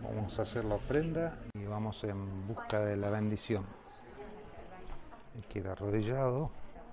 Vamos a hacer la ofrenda y vamos en busca de la bendición. Hay que ir arrodillado.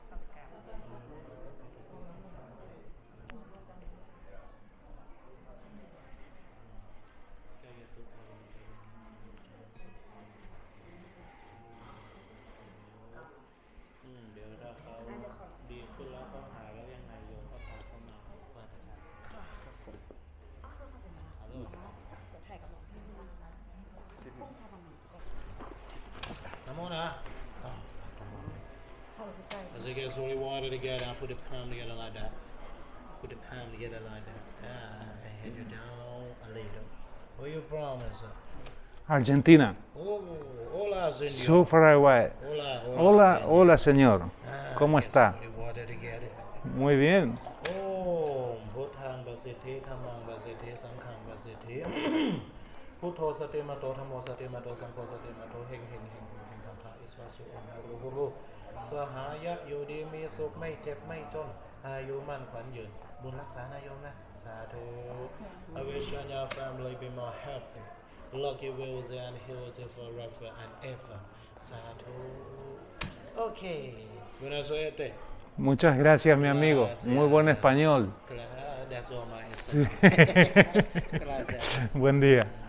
As it gets really water together, I put the palm together like that. Put the palm together like that. And head you down a little. Where you from, sir? Argentina. Oh, hola, señor. So far away. Hola, Hola, señor. hola, señor. ¿Cómo gets está? really water together. Muy bien. Oh, Bhutan Basiti, Tamang Basiti, Sankhang Basiti. Putho Sati Mato, Thamo Sati Mato, Sankho Sati Mato, Heng Heng Heng Heng Kantha Iswasu Onaru Guru. สหายะอยู่ดีมีสุขไม่เจ็บไม่จนอายุมั่นขวัญยืนบุญรักษานายมนะสาธุ I wish you and your family be more happy lucky wealthy and healthy forever and ever สาธุ Okay buena suerte Muchas gracias, mi amigo. Muy buen español. Claro, that's all my Sí. Gracias Buen día.